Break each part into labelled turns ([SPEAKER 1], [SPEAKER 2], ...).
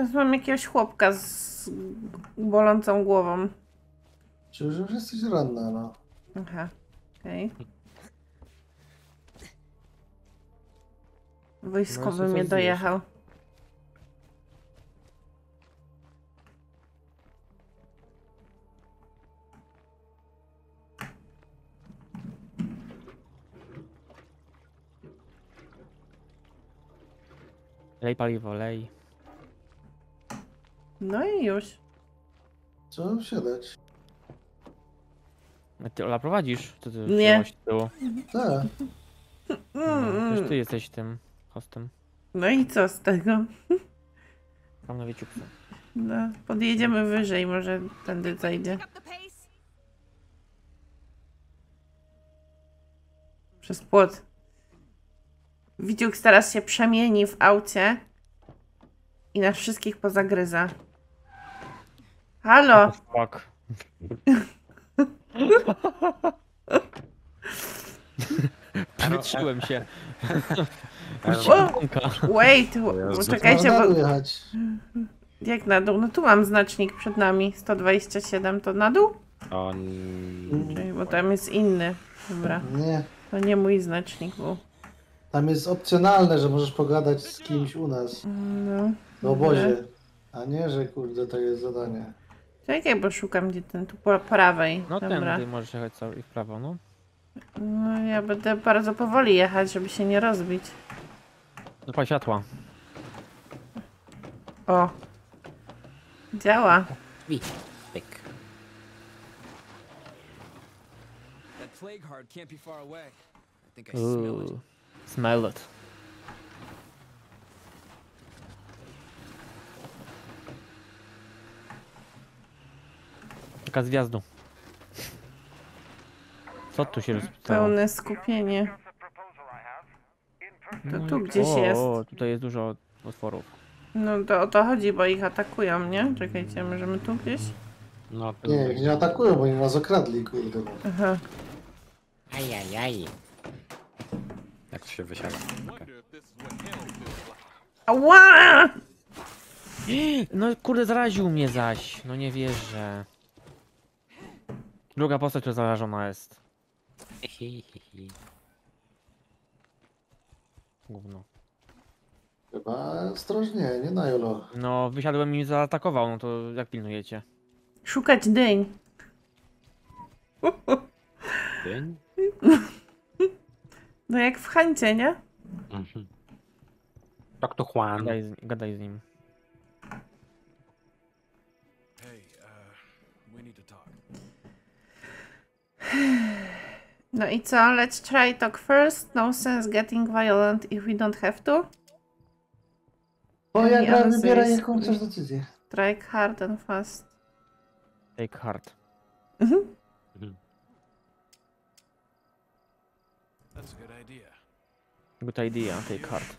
[SPEAKER 1] Teraz mam jakiegoś chłopka z bolącą głową.
[SPEAKER 2] Czy już jesteś ranna, no.
[SPEAKER 1] Aha, okej. Wojskowy
[SPEAKER 3] No,
[SPEAKER 1] mnie
[SPEAKER 3] coś
[SPEAKER 1] dojechał.
[SPEAKER 3] Lej paliwo, lej.
[SPEAKER 1] No i już.
[SPEAKER 2] Co siadać?
[SPEAKER 3] A ty Ola prowadzisz? Co ty
[SPEAKER 1] Nie.
[SPEAKER 3] wzięłaś z tyłu?
[SPEAKER 2] Tak.
[SPEAKER 3] No, przecież ty jesteś tym hostem.
[SPEAKER 1] No i co z tego?
[SPEAKER 3] Tam na wieciupce.
[SPEAKER 1] No, podjedziemy wyżej, może tędy zajdzie. Przez płot. Wiciuk teraz się przemieni w aucie i nas wszystkich pozagryza. Halo!
[SPEAKER 3] Fuck. Przymytrzyłem się.
[SPEAKER 1] Wait, czekajcie,
[SPEAKER 2] Można
[SPEAKER 1] bo
[SPEAKER 2] jechać.
[SPEAKER 1] jak na dół? No tu mam znacznik przed nami, 127, to na dół? Czyli, bo tam jest inny. Dobra,
[SPEAKER 2] Nie.
[SPEAKER 1] to nie mój znacznik był.
[SPEAKER 2] Tam jest opcjonalne, że możesz pogadać z kimś u nas.
[SPEAKER 1] No.
[SPEAKER 2] W obozie. A nie, że kurde, to jest zadanie.
[SPEAKER 1] Czekaj, bo szukam gdzie ten, tu po prawej.
[SPEAKER 3] No
[SPEAKER 1] Dobra.
[SPEAKER 3] tędy możesz jechać cały w prawo, no.
[SPEAKER 1] No ja będę bardzo powoli jechać, żeby się nie rozbić.
[SPEAKER 3] Dopal światła.
[SPEAKER 1] O! Działa.
[SPEAKER 4] Pyk. That plague heart can't be far away. I think I smell it.
[SPEAKER 3] Smell it. Taka z gwiazdu. Co tu się rozpisało?
[SPEAKER 1] Pełne skupienie. To tu gdzieś jest.
[SPEAKER 3] O, tutaj jest dużo otworów.
[SPEAKER 1] No to o to chodzi, bo ich atakują, nie? Czekajcie, możemy tu gdzieś?
[SPEAKER 5] No, to
[SPEAKER 2] Nie, ich nie atakują, bo oni nas okradli, kurde. No.
[SPEAKER 1] Aha.
[SPEAKER 5] Ajajaj. Jak to się wysiada? Okay.
[SPEAKER 1] Ała!
[SPEAKER 3] No kurde, zaraził mnie zaś. No nie wierzę. Druga postać, która zarażona jest. Gówno.
[SPEAKER 2] Chyba ostrożnie, nie na jolo.
[SPEAKER 3] No, wysiadłem i mnie zaatakował, no to jak pilnujecie?
[SPEAKER 1] Szukać dyń.
[SPEAKER 5] Dzień?
[SPEAKER 1] No jak w Hancie, nie?
[SPEAKER 5] Mhm. Dr. Juan.
[SPEAKER 3] Gadaj z nim.
[SPEAKER 4] Hey, we need to talk.
[SPEAKER 1] No i co? Let's try talk first. No sense getting violent if we don't have to.
[SPEAKER 2] O, ja
[SPEAKER 1] Nie,
[SPEAKER 2] gra
[SPEAKER 1] ale
[SPEAKER 2] wybiera
[SPEAKER 1] jest-
[SPEAKER 2] jaką chcesz decyzję.
[SPEAKER 1] Strike hard and fast.
[SPEAKER 3] Take heart.
[SPEAKER 5] Mhm.
[SPEAKER 4] That's a good idea.
[SPEAKER 3] Good idea, take heart.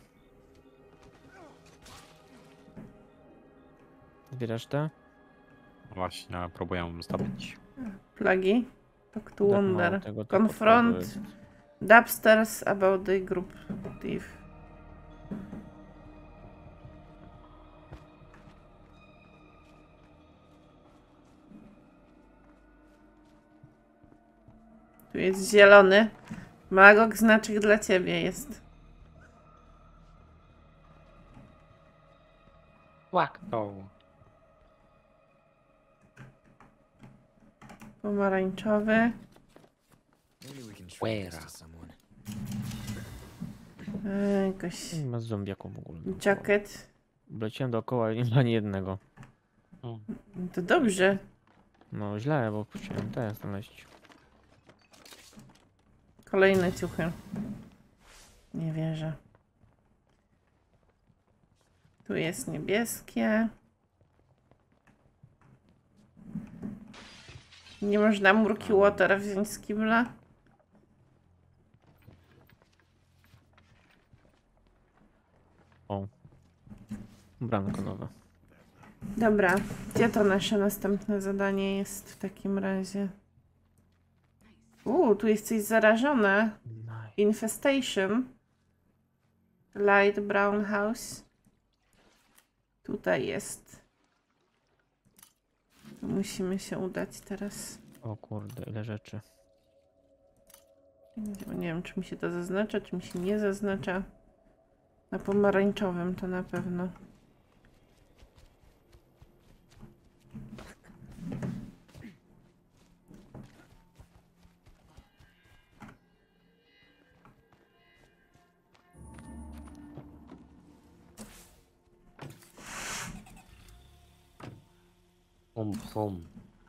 [SPEAKER 3] Zbierasz te?
[SPEAKER 5] Właśnie, próbuję zdobyć.
[SPEAKER 1] Plagi. Talk to
[SPEAKER 3] Tak,
[SPEAKER 1] wonder.
[SPEAKER 3] mało tego, to
[SPEAKER 1] Confront
[SPEAKER 3] podstawy.
[SPEAKER 1] dubsters about the group thief. Tu jest zielony. Magok, znaczek dla ciebie jest.
[SPEAKER 5] Łak to.
[SPEAKER 1] Pomarańczowy.
[SPEAKER 4] Maybe we can
[SPEAKER 5] Where?
[SPEAKER 4] trade this to someone.
[SPEAKER 1] Jakoś...
[SPEAKER 3] Nie ma zombiaków w ogóle.
[SPEAKER 1] Jacket.
[SPEAKER 3] Leciałem dookoła i nie ma ani jednego.
[SPEAKER 1] No to dobrze.
[SPEAKER 3] No źle, bo chciałem te znaleźć.
[SPEAKER 1] Kolejne ciuchy. Nie wierzę. Tu jest niebieskie. Nie można murki water wziąć z kibla.
[SPEAKER 3] O. Branko nowe.
[SPEAKER 1] Dobra, gdzie to nasze następne zadanie jest w takim razie? Tu jest coś zarażone.
[SPEAKER 3] Nice.
[SPEAKER 1] Infestation. Light brown house. Tutaj jest. Tu musimy się udać teraz.
[SPEAKER 3] O kurde, ile rzeczy.
[SPEAKER 1] Nie wiem, czy mi się to zaznacza, czy mi się nie zaznacza. Na pomarańczowym to na pewno.
[SPEAKER 5] Pum.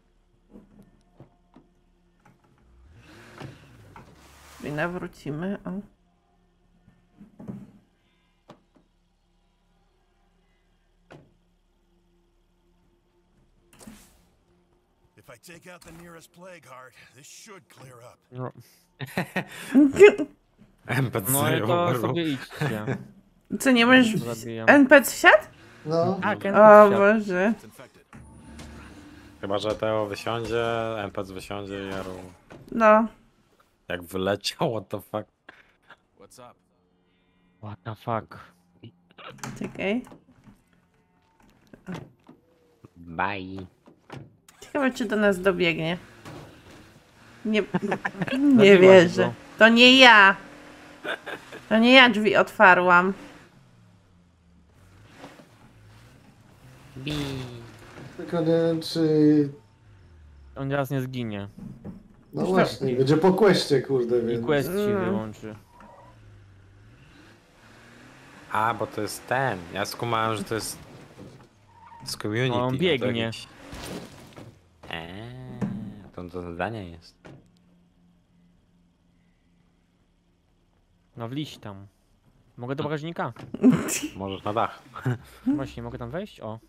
[SPEAKER 1] I nawrócimy. O.
[SPEAKER 6] If I take out the nearest plague heart, this should clear up.
[SPEAKER 3] No,
[SPEAKER 5] NPC
[SPEAKER 3] no i to
[SPEAKER 5] umarł.
[SPEAKER 3] sobie idźcie.
[SPEAKER 1] Co, nie możesz...
[SPEAKER 3] Zabijam.
[SPEAKER 1] NPC wsiadł?
[SPEAKER 2] No,
[SPEAKER 3] Tak,
[SPEAKER 1] O Boże.
[SPEAKER 6] It's infected.
[SPEAKER 5] Chyba, że Teo wysiądzie, NPC wysiądzie i Jaru...
[SPEAKER 1] No.
[SPEAKER 5] Jak wyleciał, what the fuck.
[SPEAKER 6] What's up?
[SPEAKER 3] What the fuck.
[SPEAKER 1] Czekaj.
[SPEAKER 5] Bye.
[SPEAKER 1] Ciekawe, czy do nas dobiegnie. Nie,
[SPEAKER 3] Zabiłaś
[SPEAKER 1] nie wierzę.
[SPEAKER 3] go.
[SPEAKER 1] To nie ja. To nie ja drzwi otwarłam.
[SPEAKER 2] tylko nie wiem, czy...
[SPEAKER 3] On teraz nie zginie.
[SPEAKER 2] No właśnie, będzie po questie, kurde,
[SPEAKER 3] I
[SPEAKER 2] więc...
[SPEAKER 3] quest ci wyłączy.
[SPEAKER 5] A, bo to jest ten. Ja skumałem, że to jest z community.
[SPEAKER 3] No, on
[SPEAKER 5] to
[SPEAKER 3] biegnie.
[SPEAKER 5] jakiś- to zadanie jest.
[SPEAKER 3] No wliść tam. Mogę do bagażnika?
[SPEAKER 5] Możesz na dach.
[SPEAKER 3] Właśnie, mogę tam wejść? O.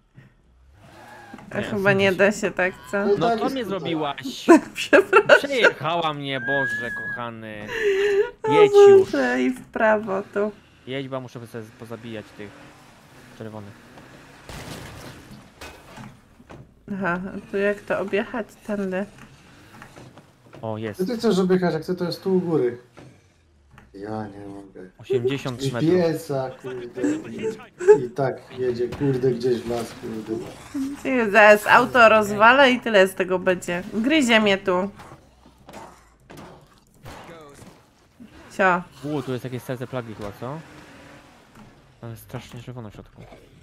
[SPEAKER 3] Nie,
[SPEAKER 1] Chyba nie da się tak, co?
[SPEAKER 3] No
[SPEAKER 2] tak
[SPEAKER 3] to
[SPEAKER 2] jest
[SPEAKER 3] mnie
[SPEAKER 2] tutaj.
[SPEAKER 3] zrobiłaś!
[SPEAKER 1] Przepraszam.
[SPEAKER 3] Przejechała mnie, Boże kochany. Jedź już.
[SPEAKER 1] Boże, i w prawo tu.
[SPEAKER 3] Jedź, bo muszę sobie pozabijać tych czerwonych.
[SPEAKER 1] Aha, a tu jak to objechać tędy?
[SPEAKER 3] O,
[SPEAKER 2] Ty,
[SPEAKER 3] jest.
[SPEAKER 2] ty chcesz objechać, jak chcę, to jest tu u góry. Ja nie mogę.
[SPEAKER 3] 80 metrów.
[SPEAKER 2] GPS-a, kurde. I tak jedzie, kurde, gdzieś w las, kurde.
[SPEAKER 1] Ty, zaraz auto rozwalę i tyle z tego będzie. Gryzie mnie tu. Cio.
[SPEAKER 3] Tu jest jakieś serce plagi chyba, co? Tam jest strasznie czerwono w środku.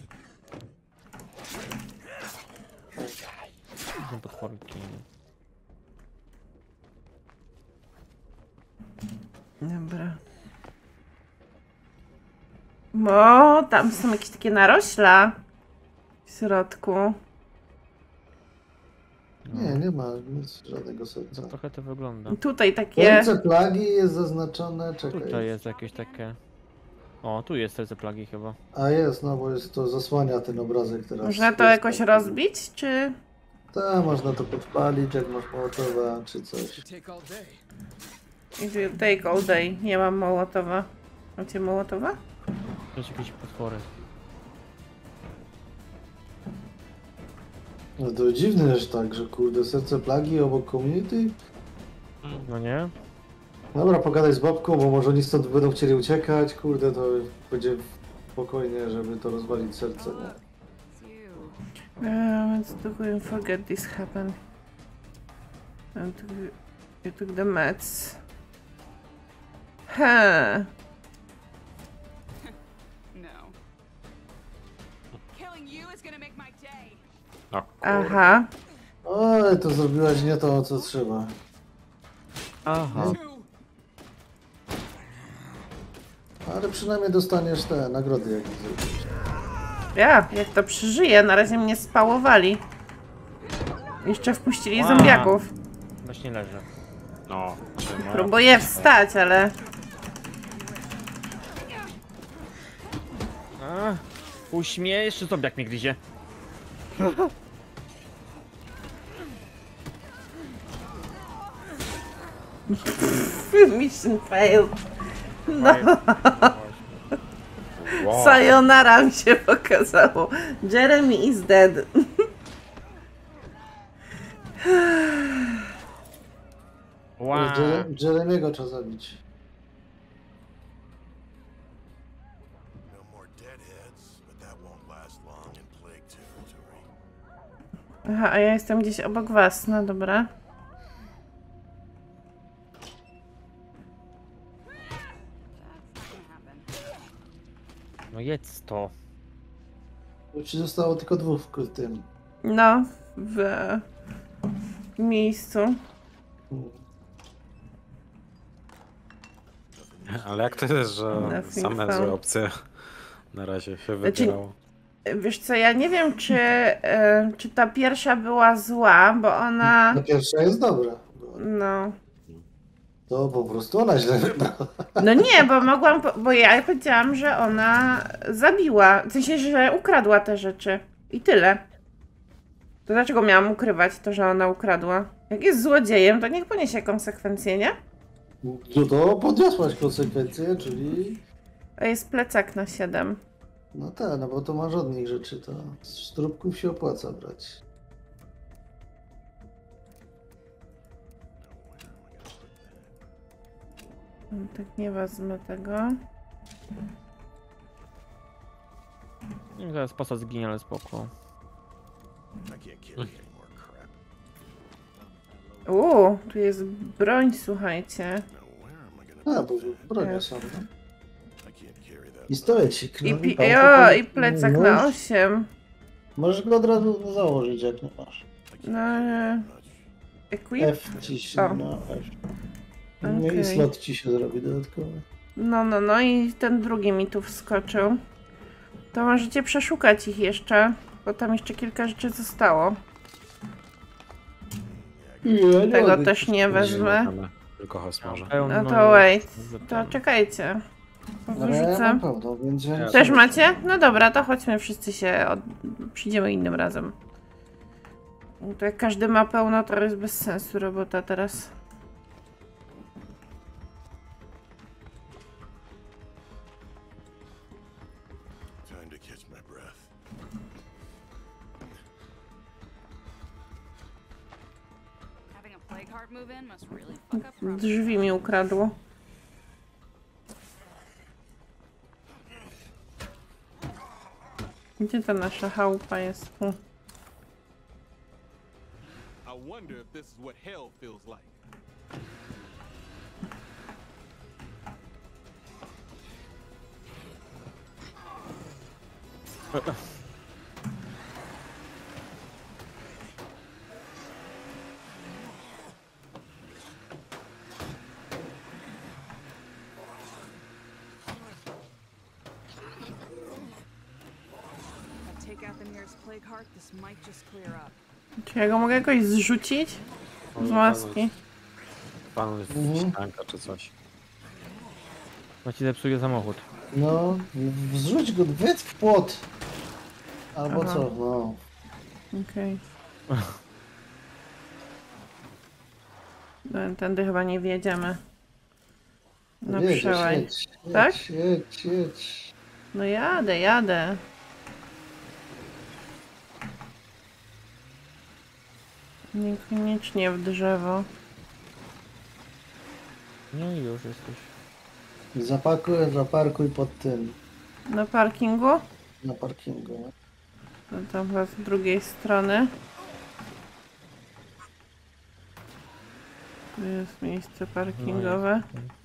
[SPEAKER 3] Są potworki.
[SPEAKER 1] Dobra. O, tam są jakieś takie narośla w środku.
[SPEAKER 2] Nie ma nic, żadnego serca.
[SPEAKER 3] Trochę to wygląda.
[SPEAKER 1] Tutaj takie.
[SPEAKER 2] Serce plagi jest zaznaczone, czekaj.
[SPEAKER 3] Tutaj jest jakieś takie... O, tu jest serce plagi chyba.
[SPEAKER 2] A jest, no bo jest to zasłania ten obrazek teraz.
[SPEAKER 1] Można to jakoś rozbić, czy...
[SPEAKER 2] Tak, można to podpalić, jak masz mołotowa, czy coś.
[SPEAKER 4] Take all day.
[SPEAKER 1] Take all day. Nie mam mołotowa. Macie mołotowa?
[SPEAKER 3] To jest jakieś potwory.
[SPEAKER 2] No to dziwne, że tak, że kurde, serce plagi obok community?
[SPEAKER 3] No nie?
[SPEAKER 2] Dobra, pogadaj z babką, bo może oni stąd będą chcieli uciekać, kurde, to będzie spokojnie, żeby to rozwalić serce, nie?
[SPEAKER 1] Let's do and forget this happened. You took the meds. Huh.
[SPEAKER 7] No. Killing you is gonna make my day.
[SPEAKER 5] O, kurde.
[SPEAKER 1] Aha.
[SPEAKER 2] Oj, to zrobiłaś nie to, co trzeba.
[SPEAKER 3] Aha.
[SPEAKER 2] Ale przynajmniej dostaniesz te nagrody, jak zrobisz.
[SPEAKER 1] Ja, jak to przeżyję, na razie mnie spałowali. Jeszcze wpuścili
[SPEAKER 3] Wow.
[SPEAKER 1] zombiaków.
[SPEAKER 3] Właśnie leży.
[SPEAKER 5] No, czy
[SPEAKER 1] Próbuję wstać, ale...
[SPEAKER 3] A, puść mnie, jeszcze zombiak mnie gryzie.
[SPEAKER 1] Mission failed.
[SPEAKER 3] No.
[SPEAKER 5] Wow.
[SPEAKER 1] Sayonara mi się pokazało. Jeremy is dead.
[SPEAKER 3] Wow.
[SPEAKER 2] Jeremiego trzeba zabić.
[SPEAKER 6] No more deadheads, but that won't last long.
[SPEAKER 1] Aha, a ja jestem gdzieś obok was, no dobra.
[SPEAKER 3] No jedz to.
[SPEAKER 2] Bo ci zostało tylko dwóch w tym.
[SPEAKER 1] No, w miejscu.
[SPEAKER 5] Ale jak to jest, że
[SPEAKER 1] Nothing
[SPEAKER 5] same
[SPEAKER 1] found.
[SPEAKER 5] złe opcje na razie się
[SPEAKER 1] Znaczy,
[SPEAKER 5] wybierało?
[SPEAKER 1] Wiesz co, ja nie wiem, czy ta pierwsza była zła, bo ona...
[SPEAKER 2] No pierwsza jest dobra.
[SPEAKER 1] No...
[SPEAKER 2] To po prostu ona źle wybrała.
[SPEAKER 1] No nie, bo mogłam, bo ja powiedziałam, że ona zabiła, w sensie, że ukradła te rzeczy. I tyle. To dlaczego miałam ukrywać to, że ona ukradła? Jak jest złodziejem, to niech poniesie konsekwencje, nie?
[SPEAKER 2] No to podniosłaś konsekwencje, czyli...
[SPEAKER 1] A jest plecak na 7.
[SPEAKER 2] No tak, no bo to ma żadnych rzeczy, to z trupków się opłaca brać.
[SPEAKER 1] Tak nie wezmę tego.
[SPEAKER 3] I zaraz postać zginie, ale spoko.
[SPEAKER 6] I can't carry any more crap.
[SPEAKER 1] Tu jest broń, słuchajcie.
[SPEAKER 6] Now where am I gonna
[SPEAKER 2] A, bo bronie
[SPEAKER 1] Tak.
[SPEAKER 2] są. No.
[SPEAKER 6] I can't carry that.
[SPEAKER 2] Pistolecik. No,
[SPEAKER 1] I plecak na 8.
[SPEAKER 2] Możesz go od razu założyć, jak nie masz.
[SPEAKER 1] No, equip?
[SPEAKER 2] F ci się,
[SPEAKER 1] O.
[SPEAKER 2] no F. No i
[SPEAKER 1] Okej.
[SPEAKER 2] slot ci się zrobi dodatkowy.
[SPEAKER 1] No i ten drugi mi tu wskoczył. To możecie przeszukać ich jeszcze, bo tam jeszcze kilka rzeczy zostało.
[SPEAKER 2] Ja
[SPEAKER 1] Tego
[SPEAKER 2] mogę
[SPEAKER 1] też nie wezmę.
[SPEAKER 5] Mamy tylko Hosmarze.
[SPEAKER 1] No to wait, to czekajcie.
[SPEAKER 2] Ale ja
[SPEAKER 1] Wyrzucę.
[SPEAKER 2] mam pełno, więc ja...
[SPEAKER 1] Też macie? No dobra, to chodźmy wszyscy się, przyjdziemy innym razem. To jak każdy ma pełno, to jest bez sensu robota teraz.
[SPEAKER 6] Time to catch my breath.
[SPEAKER 7] Having a plague heart move in must really fuck up Rob.
[SPEAKER 1] Drzwi mi ukradło. Gdzie ta nasza chałupa jest?
[SPEAKER 8] I wonder if this is what hell feels like.
[SPEAKER 7] If I take out the nearest plague heart, this might just clear up.
[SPEAKER 1] Czy ja go mogę jakoś zrzucić? Z maski.
[SPEAKER 5] Pan
[SPEAKER 2] Mhm.
[SPEAKER 5] ścianka czy coś.
[SPEAKER 3] No ci zepsuje samochód.
[SPEAKER 2] No, zrzuć go, wiedz w płot. Albo
[SPEAKER 1] Aha.
[SPEAKER 2] co, no.
[SPEAKER 1] Okej. No, tędy chyba nie wjedziemy. No
[SPEAKER 2] Jedziesz,
[SPEAKER 1] przełaj.
[SPEAKER 2] jedź,
[SPEAKER 1] Tak?
[SPEAKER 2] jedź.
[SPEAKER 1] No jadę. Niekoniecznie w drzewo.
[SPEAKER 3] No i już jesteś.
[SPEAKER 2] Zaparkuj pod tym,
[SPEAKER 1] Na parkingu?
[SPEAKER 2] na parkingu.
[SPEAKER 1] No tam chyba z drugiej strony. Tu jest miejsce parkingowe.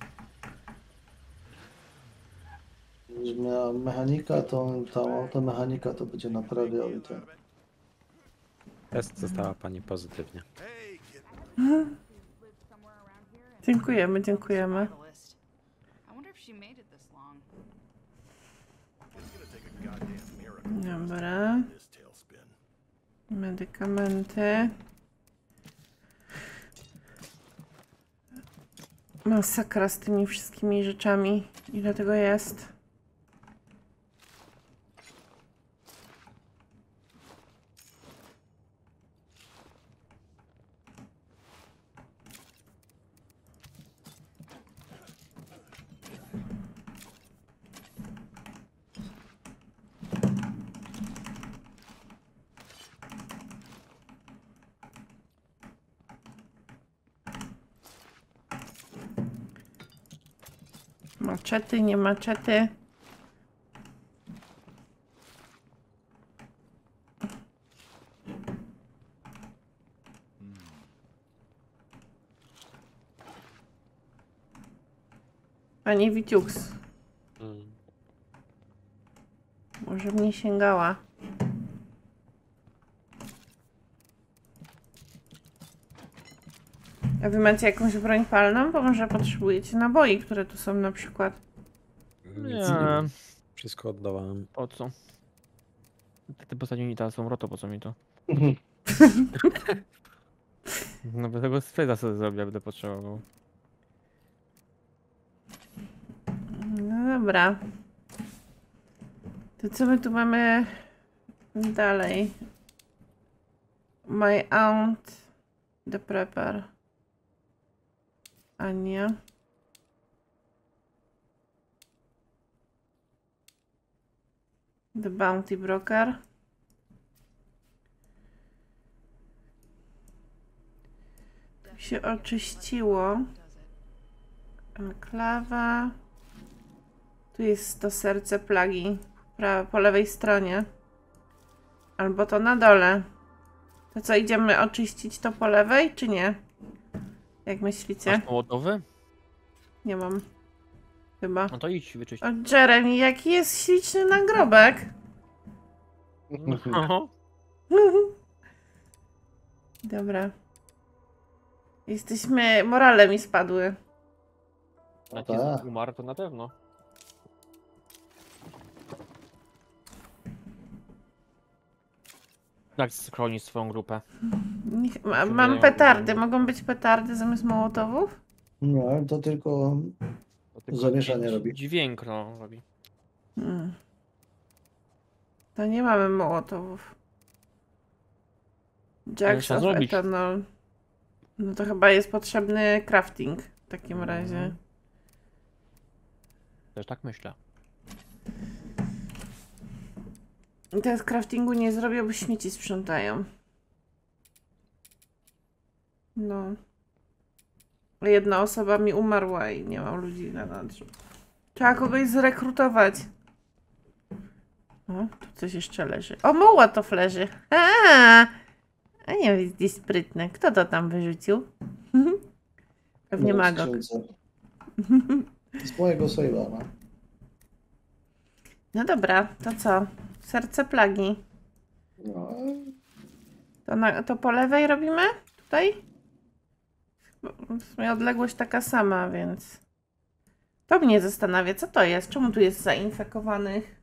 [SPEAKER 2] Będziesz miała mechanika, to tam automechanika to będzie naprawiał i to.
[SPEAKER 5] Test została pani pozytywnie.
[SPEAKER 6] Hey, kid.
[SPEAKER 7] Somewhere around here and
[SPEAKER 1] Dziękujemy.
[SPEAKER 7] survivalist. I wonder if she made it this long.
[SPEAKER 6] It's gonna take a goddamn miracle
[SPEAKER 1] Dobra.
[SPEAKER 6] in this tailspin.
[SPEAKER 1] Medykamenty. Masakra z tymi wszystkimi rzeczami. Ile tego jest? Maczety, nie maczety. Pani Wiciuks.
[SPEAKER 5] Mm.
[SPEAKER 1] Może mnie sięgała. A wy macie jakąś broń palną? Bo może potrzebujecie naboi, które tu są na przykład.
[SPEAKER 5] Nic
[SPEAKER 3] Nie.
[SPEAKER 5] nie mam. Wszystko oddawałem.
[SPEAKER 3] Po co? Te postaci unita są roto, po co mi to? No bo tego sprayda sobie zrobię, będę potrzebował.
[SPEAKER 1] No dobra. To co my tu mamy dalej? My aunt. The prepper. Ania. The bounty broker. Tu się oczyściło. Enklawa. Tu jest to serce plagi. Po lewej stronie. Albo to na dole. To co, idziemy oczyścić to po lewej, czy nie? Jak myślicie?
[SPEAKER 3] Masz mołotowy?
[SPEAKER 1] Nie mam. Chyba.
[SPEAKER 3] No to idź wyczyść.
[SPEAKER 1] O, Jeremy, jaki jest śliczny nagrobek.
[SPEAKER 3] No.
[SPEAKER 1] Dobra. Jesteśmy... Morale mi spadły.
[SPEAKER 3] Jak
[SPEAKER 2] tak.
[SPEAKER 3] jest umarł, to na pewno. Jak schronić swoją grupę?
[SPEAKER 1] Mam petardy. Mogą być petardy zamiast mołotowów?
[SPEAKER 2] No, to tylko
[SPEAKER 3] To tylko
[SPEAKER 2] zamieszanie robi.
[SPEAKER 3] Dźwięk no, robi.
[SPEAKER 1] Hmm. To nie mamy mołotowów. Jacks
[SPEAKER 3] trzeba
[SPEAKER 1] of
[SPEAKER 3] zrobić.
[SPEAKER 1] ethanol. No to chyba jest potrzebny crafting w takim razie.
[SPEAKER 3] Też tak myślę.
[SPEAKER 1] I teraz craftingu nie zrobię, bo śmieci sprzątają. No. Jedna osoba mi umarła i nie mam ludzi na nadrzu. Trzeba kogoś zrekrutować. O, tu coś jeszcze leży. O, mołotow leży. A nie wiem, gdzieś sprytne. Kto to tam wyrzucił? Pewnie
[SPEAKER 2] No,
[SPEAKER 1] Magok.
[SPEAKER 2] skrzynce. Z mojego save'a, no.
[SPEAKER 1] No dobra, to co? Serce plagi.
[SPEAKER 2] No,
[SPEAKER 1] To po lewej robimy? Tutaj? W sumie odległość taka sama, więc... To mnie zastanawia, co to jest? Czemu tu jest zainfekowanych?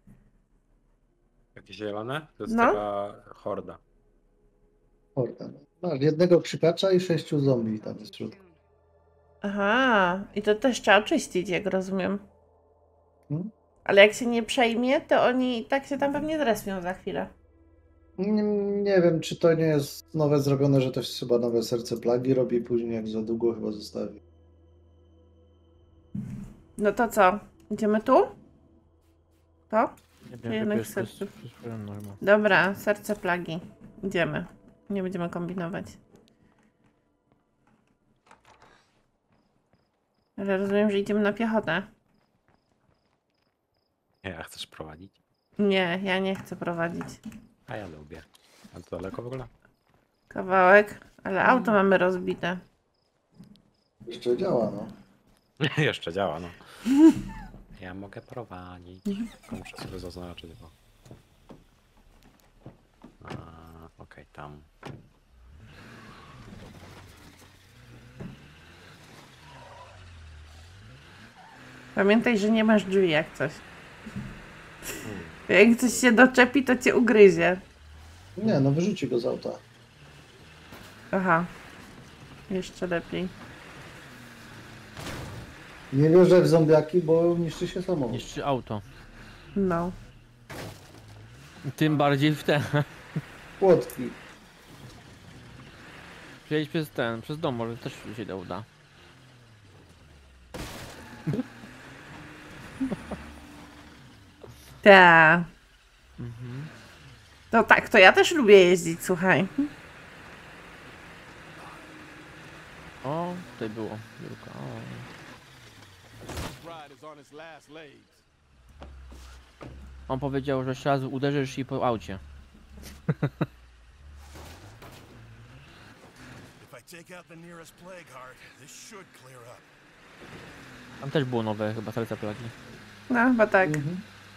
[SPEAKER 5] Jakie zielone? To jest
[SPEAKER 1] No.
[SPEAKER 5] taka horda.
[SPEAKER 2] horda. Masz jednego krzykacza i 6 zombie tam jest w środku.
[SPEAKER 1] Aha, i to też trzeba oczyścić, jak rozumiem.
[SPEAKER 2] Hmm?
[SPEAKER 1] Ale jak się nie przejmie, to oni tak się tam pewnie zrespią za chwilę.
[SPEAKER 2] Nie wiem, czy to nie jest nowe zrobione, że to się chyba nowe serce plagi robi, później jak za długo chyba zostawi.
[SPEAKER 1] No to co? Idziemy tu? To?
[SPEAKER 3] Nie
[SPEAKER 1] Czy jednak
[SPEAKER 3] jest
[SPEAKER 1] serce?
[SPEAKER 3] norma.
[SPEAKER 1] Dobra, serce plagi. Idziemy. Nie będziemy kombinować. Ale rozumiem, że idziemy na piechotę.
[SPEAKER 5] Nie, a chcesz prowadzić?
[SPEAKER 1] Nie, ja nie chcę prowadzić.
[SPEAKER 5] A ja lubię. A to daleko w ogóle?
[SPEAKER 1] Kawałek, ale auto mamy rozbite.
[SPEAKER 2] Jeszcze działa, no.
[SPEAKER 5] Jeszcze działa, no. Ja mogę prowadzić. Tylko muszę sobie zaznaczyć, bo... Okej, tam.
[SPEAKER 1] Pamiętaj, że nie masz drzwi jak coś. Jak coś się doczepi, to cię ugryzie.
[SPEAKER 2] Nie, no wyrzuci go z auta.
[SPEAKER 1] Aha. Jeszcze lepiej.
[SPEAKER 2] Nie wierzę w zombiaki, bo niszczy się samochód.
[SPEAKER 3] Niszczy auto.
[SPEAKER 1] No.
[SPEAKER 3] Tym bardziej w ten.
[SPEAKER 2] Płotki.
[SPEAKER 3] Przejdź przez dom, może też się da uda.
[SPEAKER 1] Ta. No tak, to ja też lubię jeździć, słuchaj.
[SPEAKER 3] O, tutaj było. Biurka. O.
[SPEAKER 8] This ride is on its last legs.
[SPEAKER 3] On powiedział, że 3 razy uderzysz i po aucie.
[SPEAKER 6] If I take out the nearest plague heart, this should clear up.
[SPEAKER 3] Tam też było nowe chyba serce plagi.
[SPEAKER 1] No, chyba tak.
[SPEAKER 2] Mhm.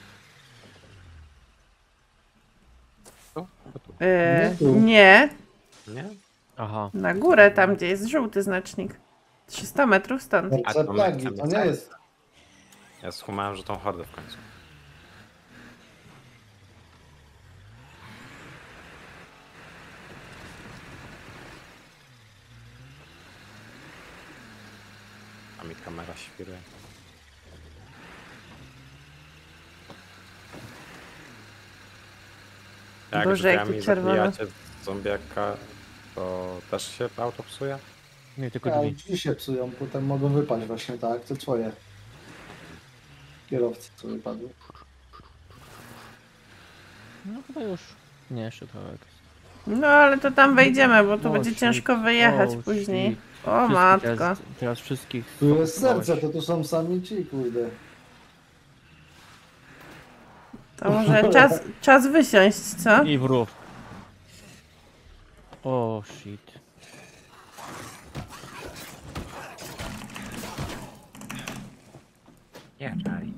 [SPEAKER 1] Nie,
[SPEAKER 5] Nie?
[SPEAKER 3] Aha.
[SPEAKER 1] na górę, tam gdzie jest żółty znacznik. 300 metrów stąd.
[SPEAKER 2] Serce plagi, to nie jest.
[SPEAKER 5] Ja skumałem, że tą hordę w końcu. A mi kamera świruje. Jak
[SPEAKER 1] Boże, jakie
[SPEAKER 5] drzwiami
[SPEAKER 1] czerwone.
[SPEAKER 5] zabijacie zombiaka, to też się auto psuje?
[SPEAKER 3] Nie, tylko
[SPEAKER 2] Ja,
[SPEAKER 3] drzwi.
[SPEAKER 2] drzwi się psują, potem mogą wypaść właśnie tak, to twoje. Kierowcy co wypadły.
[SPEAKER 3] No chyba już. Nie, jeszcze kawałek.
[SPEAKER 1] No ale to tam wejdziemy, bo tu
[SPEAKER 3] O,
[SPEAKER 1] będzie
[SPEAKER 3] shit.
[SPEAKER 1] ciężko wyjechać
[SPEAKER 3] O,
[SPEAKER 1] później.
[SPEAKER 3] shit.
[SPEAKER 1] O
[SPEAKER 3] Wszystkich
[SPEAKER 1] matko.
[SPEAKER 3] Teraz wszystkich.
[SPEAKER 2] Tu jest serce, to tu są sami ci, kurde.
[SPEAKER 1] To może czas wysiąść, co?
[SPEAKER 3] I wrów. O shit.
[SPEAKER 5] Nie, czaj.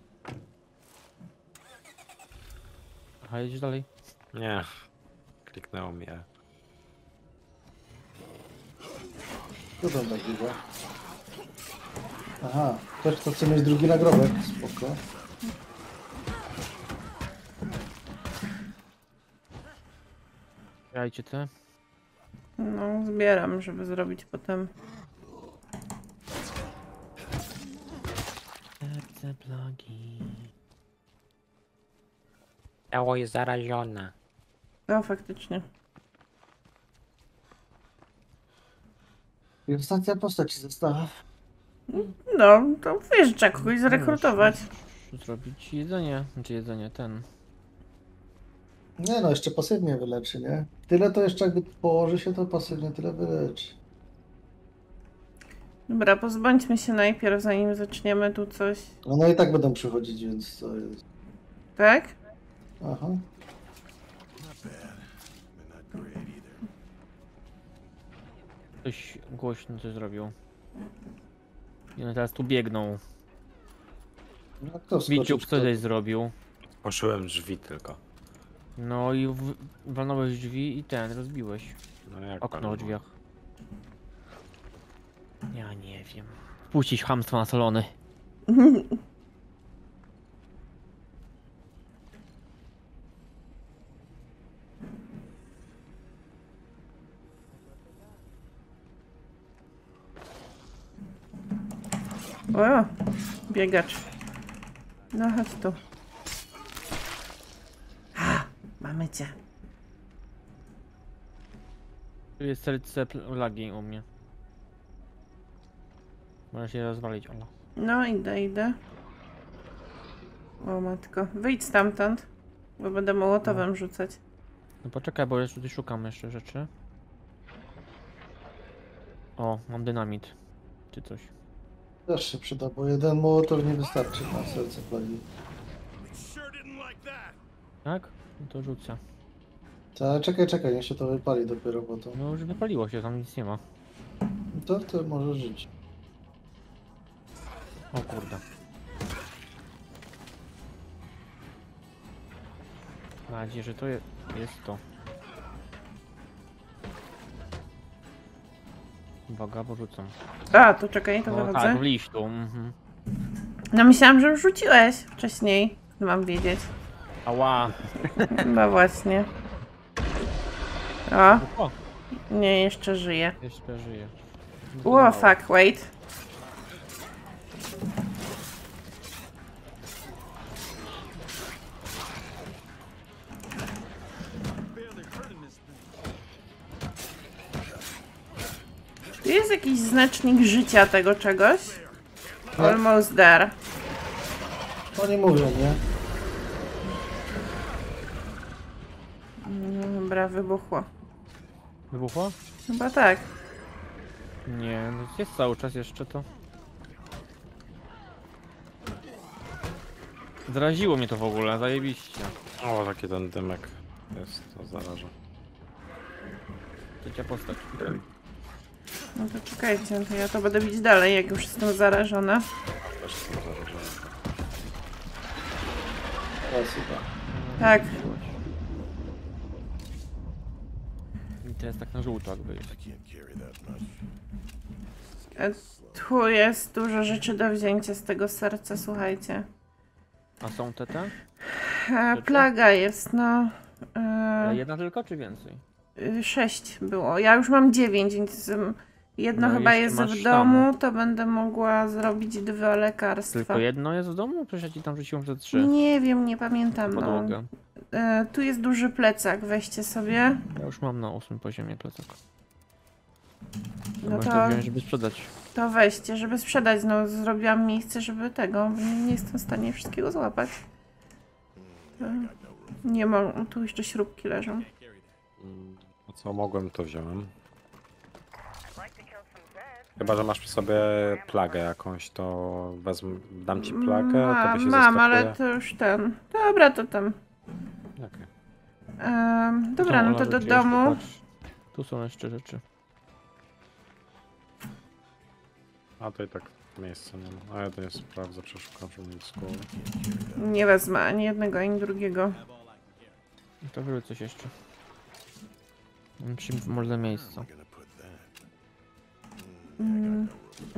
[SPEAKER 3] Aha, jedziesz dalej.
[SPEAKER 5] Nie. Kliknęło mnie.
[SPEAKER 2] Co tam takiego? Aha, ktoś kto chce mieć drugi nagrobek, spoko.
[SPEAKER 3] Grajcie te.
[SPEAKER 1] No, zbieram, żeby zrobić potem.
[SPEAKER 3] Serce plagi.
[SPEAKER 5] Ciało jest zarażone.
[SPEAKER 1] No, faktycznie.
[SPEAKER 2] I ostatnia postać ci została.
[SPEAKER 1] No, to wiesz, trzeba kogoś zrekrutować.
[SPEAKER 3] Zrobić jedzenie. Znaczy jedzenie, ten.
[SPEAKER 2] Nie no, jeszcze pasywnie wyleczy, nie? Tyle to jeszcze jakby położy się, to pasywnie tyle wyleczy.
[SPEAKER 1] Dobra, pozbądźmy się najpierw, zanim zaczniemy tu coś.
[SPEAKER 2] No i tak będą przychodzić, więc to jest...
[SPEAKER 1] Tak?
[SPEAKER 2] Aha.
[SPEAKER 6] Not bad, but not great either.
[SPEAKER 3] Ktoś głośno coś zrobił. I one teraz tu biegną.
[SPEAKER 2] No, kto wskoczył
[SPEAKER 3] Wiciuk
[SPEAKER 2] w
[SPEAKER 3] co
[SPEAKER 2] to?
[SPEAKER 3] coś zrobił.
[SPEAKER 5] Poszyłem drzwi tylko.
[SPEAKER 3] No i walnąłeś drzwi i ten, rozbiłeś.
[SPEAKER 5] No jak
[SPEAKER 3] Okno
[SPEAKER 5] pan-
[SPEAKER 3] w drzwiach. Ja nie wiem. Puścić chamstwo na salony.
[SPEAKER 1] O, biegacz. No chodź tu. Mamy cię.
[SPEAKER 3] Tu jest serce lagi u mnie. Może się rozwalić, Ola.
[SPEAKER 1] No, idę. O matko, wyjdź stamtąd, bo będę mołotowem rzucać.
[SPEAKER 3] No poczekaj, bo jeszcze tutaj szukam jeszcze rzeczy. O, mam dynamit. Czy coś.
[SPEAKER 2] Też się przyda, bo jeden mołotow nie wystarczy na serce plagi.
[SPEAKER 6] Sure didn't like that.
[SPEAKER 3] Tak? No to rzucę.
[SPEAKER 2] Ale czekaj, niech się to wypali dopiero, bo to...
[SPEAKER 3] No już wypaliło się, tam nic nie ma.
[SPEAKER 2] To może żyć.
[SPEAKER 3] O kurde. Mam nadzieję, że to jest to. Uwaga, bo rzucam.
[SPEAKER 1] A, to czekaj, to
[SPEAKER 3] No
[SPEAKER 1] wychodzę.
[SPEAKER 3] tak, w liściu. Mhm.
[SPEAKER 1] No myślałam, że już rzuciłeś wcześniej. Mam wiedzieć.
[SPEAKER 3] Ała.
[SPEAKER 1] No właśnie. O,
[SPEAKER 3] O,
[SPEAKER 1] nie, jeszcze żyje.
[SPEAKER 3] jeszcze żyje.
[SPEAKER 1] O, fuck, wait. Tu jest jakiś znacznik życia tego czegoś? Almost there.
[SPEAKER 2] Oni mówią, nie?
[SPEAKER 1] No, dobra, wybuchło.
[SPEAKER 3] Wybuchło?
[SPEAKER 1] Chyba tak.
[SPEAKER 3] Nie, no jest cały czas jeszcze to. Zraziło mnie to w ogóle, zajebiście.
[SPEAKER 5] O, taki ten dymek jest, to zaraża.
[SPEAKER 3] Trzecia postać.
[SPEAKER 1] No to czekajcie, to ja to będę bić dalej, jak już jestem zarażona.
[SPEAKER 5] Też jestem zarażony.
[SPEAKER 2] Raz chyba.
[SPEAKER 1] Tak.
[SPEAKER 3] I to jest tak na żółto jakby.
[SPEAKER 6] I can't carry that much.
[SPEAKER 1] Tu jest dużo rzeczy do wzięcia z tego serca, słuchajcie.
[SPEAKER 3] A są te?
[SPEAKER 1] Plaga jest, no.
[SPEAKER 3] Jedna tylko czy więcej?
[SPEAKER 1] 6 było. Ja już mam 9, więc jedno
[SPEAKER 3] No,
[SPEAKER 1] chyba
[SPEAKER 3] jeszcze
[SPEAKER 1] jest
[SPEAKER 3] masz
[SPEAKER 1] w domu, to będę mogła zrobić 2 lekarstwa.
[SPEAKER 3] Tylko jedno jest w domu? Przecież ja ci tam rzuciłem te 3.
[SPEAKER 1] Nie wiem, nie pamiętam. No.
[SPEAKER 3] Podłogę.
[SPEAKER 1] Tu jest duży plecak, weźcie sobie.
[SPEAKER 3] Ja już mam na 8 poziomie plecak.
[SPEAKER 1] No
[SPEAKER 3] Możesz
[SPEAKER 1] to-
[SPEAKER 3] to wziąć, żeby sprzedać.
[SPEAKER 1] To weźcie, żeby sprzedać. No, zrobiłam miejsce, żeby tego. Nie jestem w stanie wszystkiego złapać. Nie mam. Tu jeszcze śrubki leżą.
[SPEAKER 5] No co mogłem, to wziąłem. Chyba, że masz przy sobie plagę jakąś, to wezmę, dam ci plagę, to by się
[SPEAKER 1] Mam, ale
[SPEAKER 5] zeskakuje.
[SPEAKER 1] to już ten. Dobra, to tam.
[SPEAKER 5] Okej.
[SPEAKER 1] Dobra,
[SPEAKER 3] Są
[SPEAKER 1] no to do
[SPEAKER 3] rzeczy jeszcze,
[SPEAKER 1] domu.
[SPEAKER 3] patrz. Tu są jeszcze rzeczy.
[SPEAKER 5] A to i tak miejsca nie ma. A ja to nie sprawdzę, przeszukam, żeby mieć z głowy.
[SPEAKER 1] Nie wezmę ani jednego, ani drugiego.
[SPEAKER 3] To żeby coś jeszcze. Może miejsca.
[SPEAKER 6] I'm gonna put that.
[SPEAKER 1] Mm.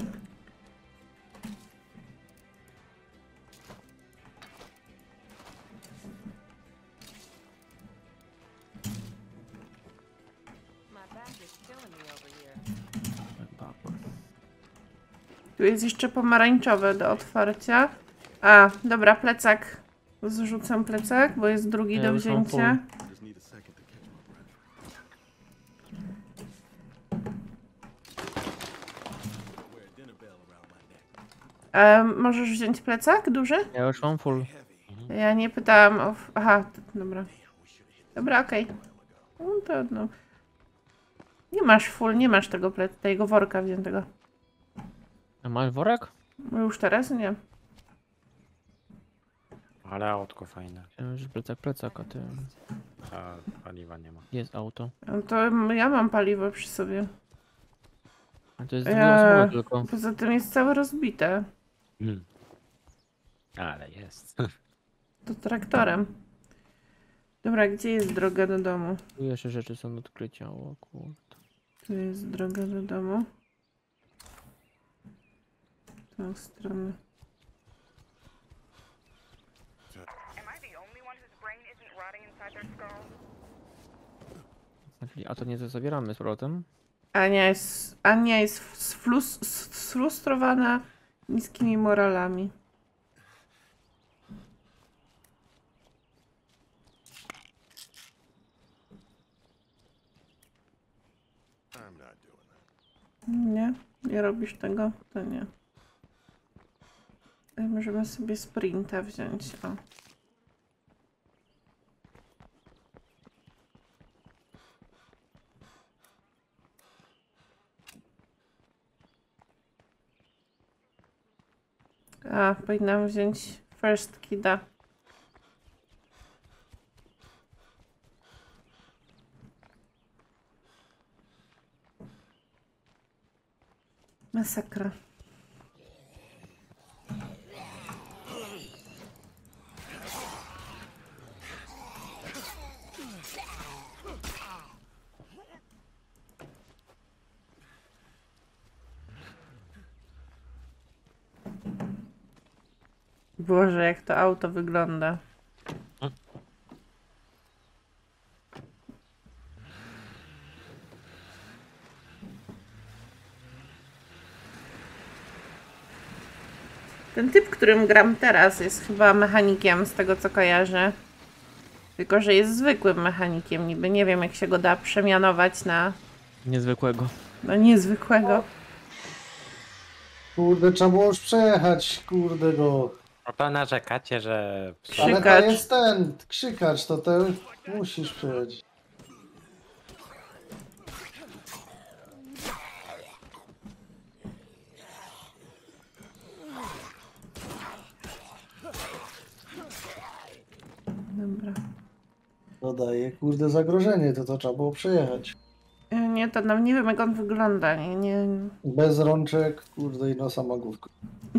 [SPEAKER 1] Tu jest jeszcze pomarańczowe do otwarcia. A, dobra, plecak. Zrzucam plecak, bo jest drugi
[SPEAKER 3] Ja
[SPEAKER 1] do
[SPEAKER 3] już mam
[SPEAKER 1] wzięcia.
[SPEAKER 6] Just need a second to catch my breath.
[SPEAKER 8] Wear a dinner bell around my neck.
[SPEAKER 1] Możesz wziąć plecak duży?
[SPEAKER 3] Ja już mam full.
[SPEAKER 1] Ja nie pytałam o... Aha, dobra. Dobra, okej. No to no. Nie masz full, nie masz tego worka wziętego.
[SPEAKER 3] A masz worek?
[SPEAKER 1] No już teraz nie.
[SPEAKER 5] Ale autko fajne.
[SPEAKER 3] Już plecak, a ty...
[SPEAKER 5] A paliwa nie ma.
[SPEAKER 3] Jest auto.
[SPEAKER 1] No to ja mam paliwo przy sobie.
[SPEAKER 3] A to jest dwuosobowe tylko.
[SPEAKER 1] Poza tym jest całe rozbite.
[SPEAKER 5] Ale jest.
[SPEAKER 1] To traktorem. Dobra, gdzie jest droga do domu?
[SPEAKER 3] Tu jeszcze rzeczy są do odkrycia, o kurde.
[SPEAKER 1] Tu jest droga do domu. W tą stronę.
[SPEAKER 3] A to nie zabieramy z powrotem?
[SPEAKER 1] Ania jest sfrustrowana niskimi moralami.
[SPEAKER 6] I'm not doing that.
[SPEAKER 1] Nie? Nie robisz tego? To nie. Możemy sobie sprinta wziąć. O. A, powinnam wziąć first kida. Masakra. Boże, jak to auto wygląda. Ten typ, którym gram teraz, jest chyba mechanikiem, z tego co kojarzę. Tylko że jest zwykłym mechanikiem, niby nie wiem jak się go da przemianować na
[SPEAKER 3] Niezwykłego.
[SPEAKER 1] niezwykłego.
[SPEAKER 2] Kurde, trzeba było już przejechać, kurde go.
[SPEAKER 5] A to narzekacie, że...
[SPEAKER 2] Ale to
[SPEAKER 1] Krzykacz.
[SPEAKER 2] jest ten, krzykacz, to ten musisz przejechać.
[SPEAKER 1] Dobra.
[SPEAKER 2] No daje, kurde, zagrożenie, to trzeba było przejechać.
[SPEAKER 1] Nie nie, to nam nie wiem jak on wygląda. Nie.
[SPEAKER 2] Bez rączek, kurde i nosa ma główkę.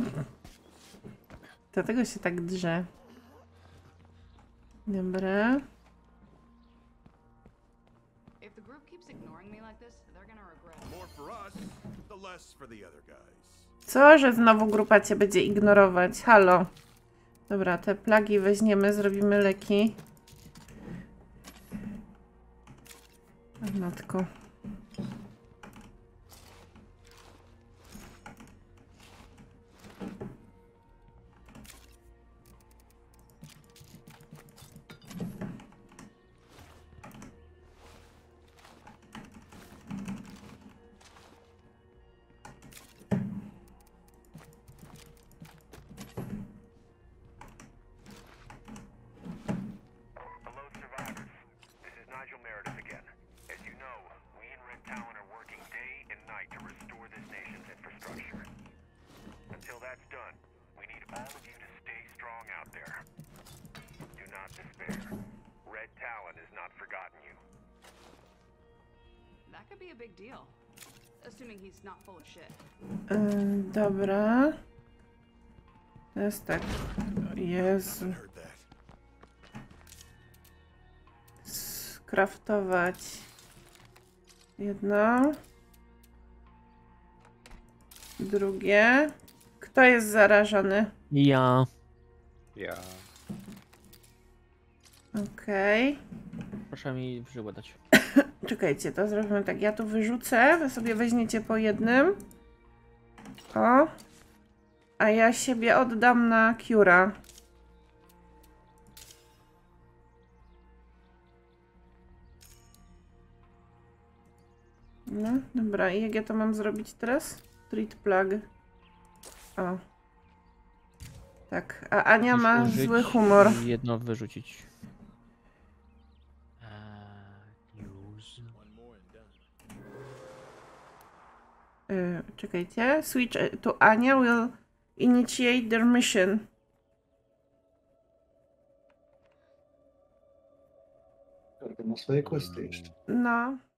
[SPEAKER 1] Dlatego się tak drze. Dobra.
[SPEAKER 7] If the group keeps ignoring me like this, they're gonna regret it.
[SPEAKER 6] More for us, the less for the other guys.
[SPEAKER 1] Co, że znowu grupa cię będzie ignorować? Halo. Dobra, te plagi weźmiemy, zrobimy leki. O matko.
[SPEAKER 9] Hello, survivors. This is Nigel Meredith again. As you know, we in Red Talon are working day and night to restore this nation's infrastructure. Until that's done, we need all of you to stay strong out there. Do not despair. Red Talon has not forgotten you.
[SPEAKER 7] That could be a big deal. Assuming he's not full of shit.
[SPEAKER 1] Dobra. To jest tak. Jezu.
[SPEAKER 6] Heard that.
[SPEAKER 1] Skraftować. Jedno. Drugie. Kto jest zarażony?
[SPEAKER 3] Ja.
[SPEAKER 5] Ja.
[SPEAKER 1] Okej.
[SPEAKER 3] Proszę mi żyłę dać.
[SPEAKER 1] Czekajcie, to zrobimy tak. Ja tu wyrzucę, wy sobie weźmiecie po jednym. O. A ja siebie oddam na Cura. No, dobra. I jak ja to mam zrobić teraz? Treat plug. O. Tak, a Ania ma
[SPEAKER 3] Użyć
[SPEAKER 1] zły humor.
[SPEAKER 3] i jedno wyrzucić.
[SPEAKER 5] Use.
[SPEAKER 6] One more and done.
[SPEAKER 1] Czekajcie. Switch to Ania will initiate their mission.
[SPEAKER 2] Każdy ma swoje questy jeszcze.
[SPEAKER 1] No.